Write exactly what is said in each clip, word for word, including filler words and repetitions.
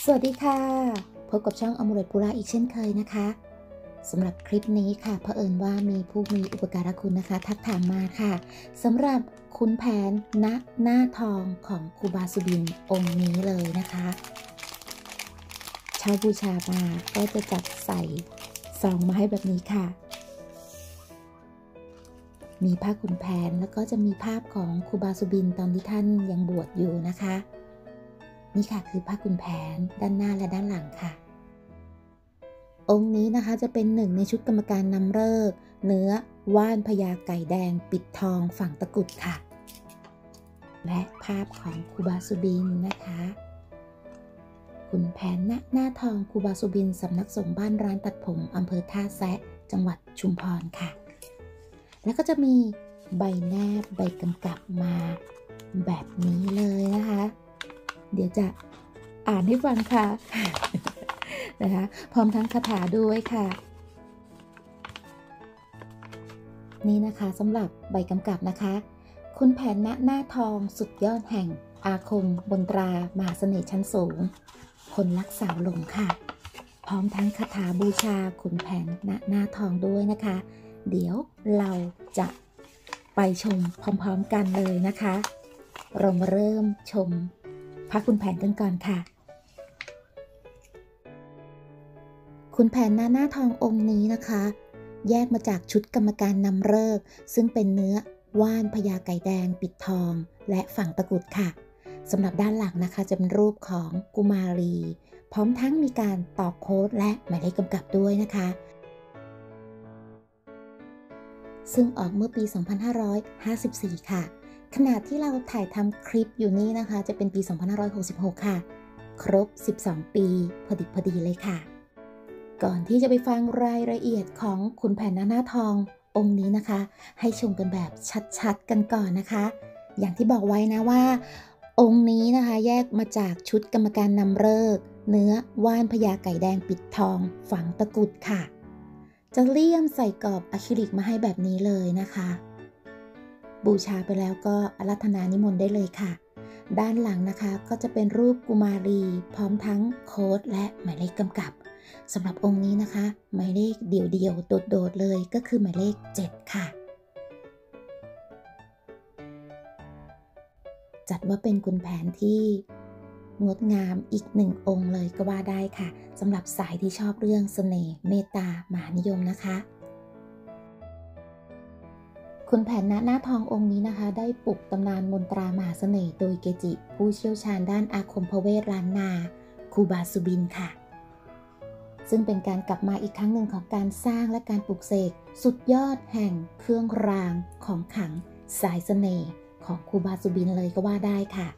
สวัสดีค่ะพบกับช่องอมูเลตปุระอีกเช่นเคยนะคะสำหรับคลิปนี้ค่ะเผอิญว่ามีผู้มีอุปการะคุณนะคะทักถามมาค่ะสำหรับขุนแผนณหน้าทองของครูบาสุบินองค์นี้เลยนะคะเช่าบูชามาก็จะจัดใส่ซองมาให้แบบนี้ค่ะมีผ้าขุนแผนแล้วก็จะมีภาพของครูบาสุบินตอนที่ท่านยังบวชอยู่นะคะนี่ค่ะคือผ้าขุนแผนด้านหน้าและด้านหลังค่ะองค์นี้นะคะจะเป็นหนึ่งในชุดกรรมการนำฤกษ์เนื้อว่านพญาไก่แดงปิดทองฝังตะกุดค่ะและภาพของครูบาสุบินนะคะขุนแผนณหน้าทองครูบาสุบินสำนักสงฆ์บ้านร้านตัดผมอำเภอท่าแซะจังหวัดชุมพรค่ะแล้วก็จะมีใบแนบใบกำกับมาแบบนี้เลยนะคะเดี๋ยวจะอ่านให้ฟังค่ะนะคะพร้อมทั้งคาถาด้วยค่ะนี่นะคะสำหรับใบกำกับนะคะขุนแผนณหน้าทองสุดยอดแห่งอาคมบนตรามหาเสน่ห์ชั้นสูงคนรักสาวหลงค่ะพร้อมทั้งคาถาบูชาขุนแผนณหน้าทองด้วยนะคะเดี๋ยวเราจะไปชมพร้อมๆกันเลยนะคะเรามาเริ่มชมพระขุนแผนกันก่อนค่ะขุนแผนณหน้าทององค์นี้นะคะแยกมาจากชุดกรรมการนำฤกษ์ซึ่งเป็นเนื้อว่านพญาไก่แดงปิดทองและฝังตะกุดค่ะสำหรับด้านหลังนะคะจะเป็นรูปของกุมารีพร้อมทั้งมีการตอกโค้ดและหมายเลขกำกับด้วยนะคะซึ่งออกเมื่อปี สองพันห้าร้อยห้าสิบสี่ ค่ะขณะที่เราถ่ายทำคลิปอยู่นี้นะคะจะเป็นปี สองพันห้าร้อยหกสิบหก ค่ะครบ สิบสอง ปีพอดีพอดีเลยค่ะก่อนที่จะไปฟังรายละเอียดของขุนแผนณหน้าทององค์นี้นะคะให้ชมกันแบบชัดๆกันก่อนนะคะอย่างที่บอกไว้นะว่าองค์นี้นะคะแยกมาจากชุดกรรมการนำฤกษ์เนื้อว่านพญาไก่แดงปิดทองฝังตะกุดค่ะจะเลี่ยมใส่กรอบอะคริลิกมาให้แบบนี้เลยนะคะบูชาไปแล้วก็อาราธนานิมนต์ได้เลยค่ะด้านหลังนะคะก็จะเป็นรูปกุมารีพร้อมทั้งโค้ดและหมายเลขกำกับสำหรับองค์นี้นะคะหมายเลขเดี่ยวๆโดดๆเลยก็คือหมายเลขเจ็ดค่ะจัดว่าเป็นขุนแผนที่งดงามอีกหนึ่งองค์เลยก็ว่าได้ค่ะสำหรับสายที่ชอบเรื่องเสน่ห์เมตตามหานิยมนะคะขุนแผนณหน้าทององค์นี้นะคะได้ปลุกตำนานมนตรามหาเสน่ห์โดยเกจิผู้เชี่ยวชาญด้านอาคมพเวทล้านนาครูบาสุบินค่ะซึ่งเป็นการกลับมาอีกครั้งหนึ่งของการสร้างและการปลุกเสกสุดยอดแห่งเครื่องรางของขลังสายเสน่ห์ของครูบาสุบินเลยก็ว่าได้ค่ะ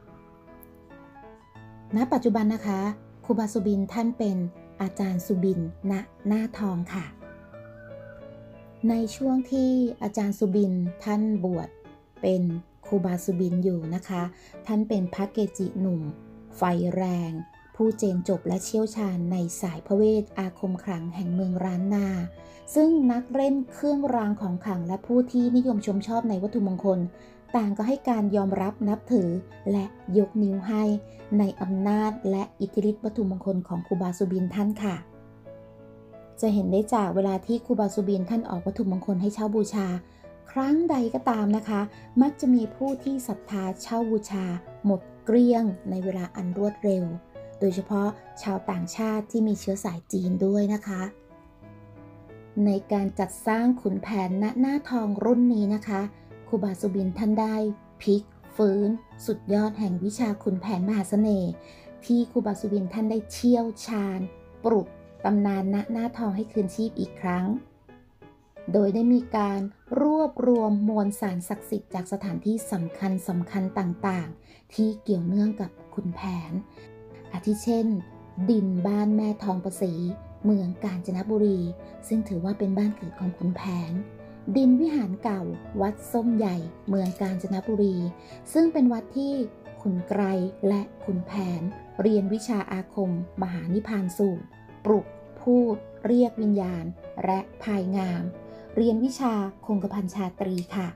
ณปัจจุบันนะคะครูบาสุบินท่านเป็นอาจารย์สุบินณหน้าทองค่ะในช่วงที่อาจารย์สุบินท่านบวชเป็นครูบาสุบินอยู่นะคะท่านเป็นพระเกจิหนุ่มไฟแรงผู้เจนจบและเชี่ยวชาญในสายพระเวทอาคมขลังแห่งเมืองล้านนาซึ่งนักเล่นเครื่องรางของขลังและผู้ที่นิยมชมชอบในวัตถุมงคลต่างก็ให้การยอมรับนับถือและยกนิ้วให้ในอำนาจและอิทธิฤทธิวัตถุมงคลของครูบาสุบินท่านค่ะจะเห็นได้จากเวลาที่ครูบาสุบินท่านออกวัตถุมงคลให้เช่าบูชาครั้งใดก็ตามนะคะมักจะมีผู้ที่ศรัทธาเช่าบูชาหมดเกลี้ยงในเวลาอันรวดเร็วโดยเฉพาะชาวต่างชาติที่มีเชื้อสายจีนด้วยนะคะในการจัดสร้างขุนแผนณหน้าทองรุ่นนี้นะคะครูบาสุบินท่านได้พลิกฟื้นสุดยอดแห่งวิชาขุนแผนมหาเสน่ห์ที่ครูบาสุบินท่านได้เชี่ยวชาญปลุกตำนานณหน้าทองให้คืนชีพอีกครั้งโดยได้มีการรวบรวมมวลสารศักดิ์สิทธิ์จากสถานที่สำคัญสำคัญต่างๆที่เกี่ยวเนื่องกับขุนแผนอาทิเช่นดินบ้านแม่ทองประศรีเมืองกาญจนบุรีซึ่งถือว่าเป็นบ้านเกิดของขุนแผนดินวิหารเก่าวัดส้มใหญ่เมืองกาญจนบุรีซึ่งเป็นวัดที่ขุนไกรและขุนแผนเรียนวิชาอาคมมหานิพพานสูตรปลุกพูดเรียกวิญญาณและพายงามเรียนวิชาคงกระพันชาตรีค่ะ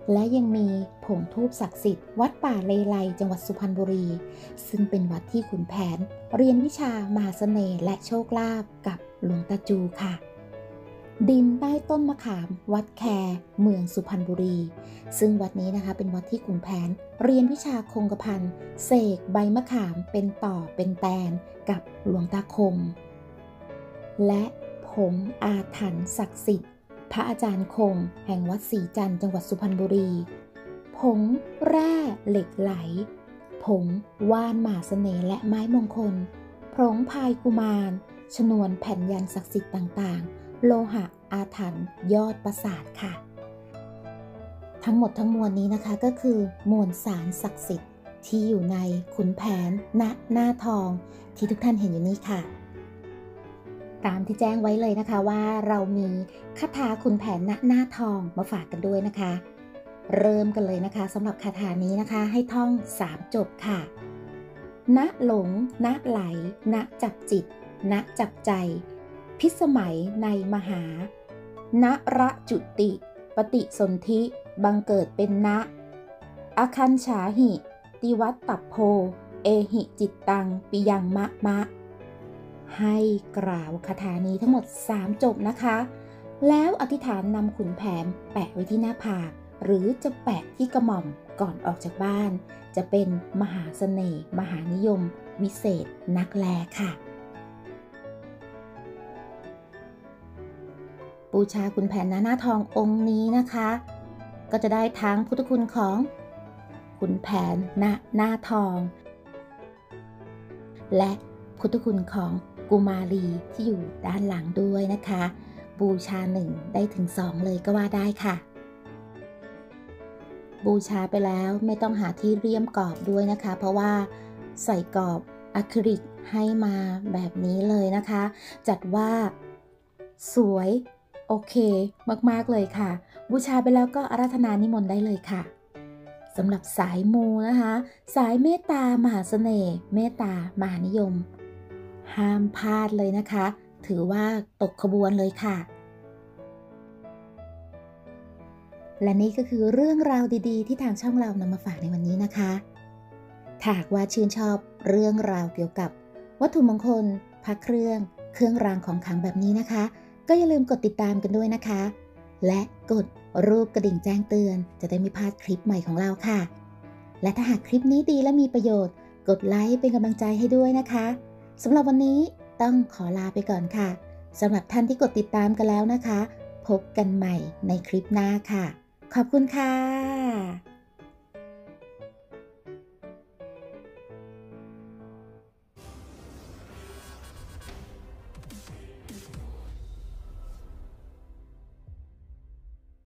และยังมีผงธูปศักดิ์สิทธิ์วัดป่าเลไลจังหวัดสุพรรณบุรีซึ่งเป็นวัดที่ขุนแผนเรียนวิชามหาเสน่ห์และโชคลาภกับหลวงตาจูค่ะดินใต้ต้นมะขามวัดแคเมืองสุพรรณบุรีซึ่งวัดนี้นะคะเป็นวัดที่ขุนแผนเรียนวิชาคงกระพันเสกใบมะขามเป็นต่อเป็นแตนกับหลวงตาคงและผงอาถรรพ์ศักดิ์สิทธิ์พระอาจารย์คงแห่งวัดศรีจันทร์จังหวัดสุพรรณบุรีผงแร่เหล็กไหลผงว่านมหาเสน่ห์และไม้มงคลผงพายกุมารชนวนแผ่นยันศักดิ์สิทธิ์ต่างๆโลหะอาถรรพ์ยอดปราสาทค่ะทั้งหมดทั้งมวลนี้นะคะก็คือมวลสารศักดิ์สิทธิ์ที่อยู่ในขุนแผนณหน้าทองที่ทุกท่านเห็นอยู่นี้ค่ะตามที่แจ้งไว้เลยนะคะว่าเรามีคาถาขุนแผนณหน้าทองมาฝากกันด้วยนะคะเริ่มกันเลยนะคะสำหรับคาถานี้นะคะให้ท่องสามจบค่ะณหลงณไหลณจับจิตณจับใจพิสมัยในมหาณระจุติปฏิสนธิบังเกิดเป็นณอคันฉาหิติวัตตัพโพเอหิจิตตังปิยังมะมะให้กล่าวคาถานี้ทั้งหมดสามจบนะคะแล้วอธิษฐานนำขุนแผนแปะไว้ที่หน้าผากหรือจะแปะที่กระหม่อมก่อนออกจากบ้านจะเป็นมหาเสน่ห์มหานิยมวิเศษนักแลค่ะบูชาขุนแผนณหน้าทององค์นี้นะคะก็จะได้ทั้งพุทธคุณของขุนแผนณหน้าทองและพุทธคุณของกุมารีที่อยู่ด้านหลังด้วยนะคะบูชาหนึ่งได้ถึงสองเลยก็ว่าได้ค่ะบูชาไปแล้วไม่ต้องหาที่เรียมกรอบด้วยนะคะเพราะว่าใส่กรอบอะคริลิกให้มาแบบนี้เลยนะคะจัดว่าสวยโอเคมากๆเลยค่ะบูชาไปแล้วก็อาราธนานิมนต์ได้เลยค่ะสำหรับสายมูนะคะสายเมตตามหาเสน่ห์เมตตามหานิยมห้ามพลาดเลยนะคะถือว่าตกขบวนเลยค่ะและนี่ก็คือเรื่องราวดีๆที่ทางช่องเรานำมาฝากในวันนี้นะคะถ้าหากว่าชื่นชอบเรื่องราวเกี่ยวกับวัตถุมงคลพระเครื่องเครื่องรางของขลังแบบนี้นะคะก็อย่าลืมกดติดตามกันด้วยนะคะและกดรูปกระดิ่งแจ้งเตือนจะได้ไม่พลาดคลิปใหม่ของเราค่ะและถ้าหากคลิปนี้ดีและมีประโยชน์กดไลค์เป็นกำลังใจให้ด้วยนะคะสำหรับวันนี้ต้องขอลาไปก่อนค่ะสำหรับท่านที่กดติดตามกันแล้วนะคะพบกันใหม่ในคลิปหน้าค่ะขอบคุณค่ะ